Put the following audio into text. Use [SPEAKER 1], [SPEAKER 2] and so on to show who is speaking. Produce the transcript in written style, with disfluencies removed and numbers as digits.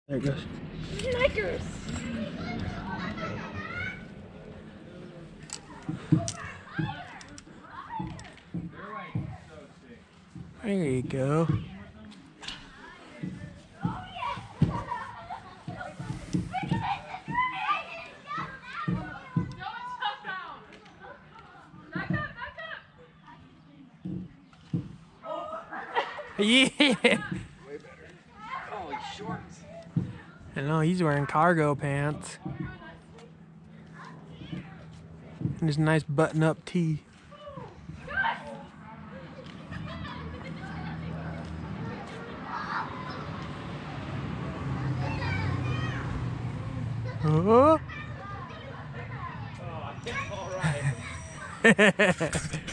[SPEAKER 1] There it goes.
[SPEAKER 2] Snickers.
[SPEAKER 1] There you go. Yeah.
[SPEAKER 3] Way better. Holy shorts.
[SPEAKER 1] I know, he's wearing cargo pants. And his nice button-up tee. Oh.
[SPEAKER 3] All right.